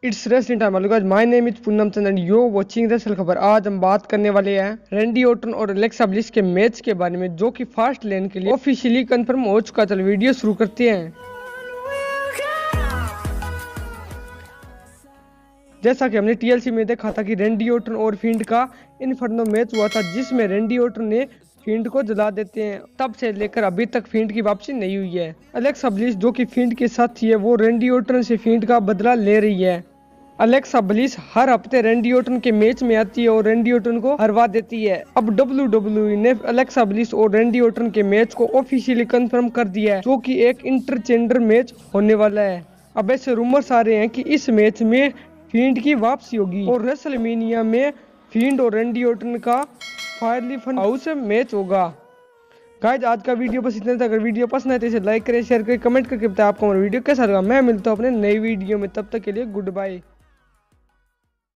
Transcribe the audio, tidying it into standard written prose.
It's wrestling time guys, my name is Poonam Chand and you watching wrestle Khabar. आज हम बात करने वाले हैं रैंडी ऑर्टन और एलेक्सा ब्लिस के मैच के बारे में, जो कि फास्ट लेन के लिए ऑफिशियली कंफर्म हो चुका। चलो वीडियो शुरू करते हैं। जैसा कि हमने टीएलसी में देखा था कि रैंडी ऑर्टन और फिंड का इनफर्नो मैच हुआ था, जिसमें रैंडी ऑर्टन ने फिंड को जला देते हैं। तब से लेकर अभी तक फिंड की वापसी नहीं हुई है। एलेक्सा ब्लिस जो कि फिंड के साथ थी, वो रैंडी ऑर्टन से फिंड का बदला ले रही है। एलेक्सा ब्लिस हर हफ्ते रैंडी ऑर्टन के मैच में आती है और रैंडी ऑर्टन को हरवा देती है। अब WWE ने एलेक्सा ब्लिस और रैंडी ऑर्टन के मैच को ऑफिशियली कंफर्म कर दिया है, जो कि एक इंटरजेंडर मैच होने वाला है। अब ऐसे रूमर्स आ रहे हैं कि इस मैच में फिंड की वापसी होगी और रेसलमेनिया में फिंड और रैंडी ऑर्टन का फायरली फन हाउस मैच होगा। गाइस, आज का वीडियो बस इतना था। अगर वीडियो पसंद आए तो इसे लाइक करें, शेयर करें, कमेंट करके बताएं आपको हमारा वीडियो कैसा लगा। मैं मिलता हूं अपने नई वीडियो में, तब तक के लिए गुड बाय।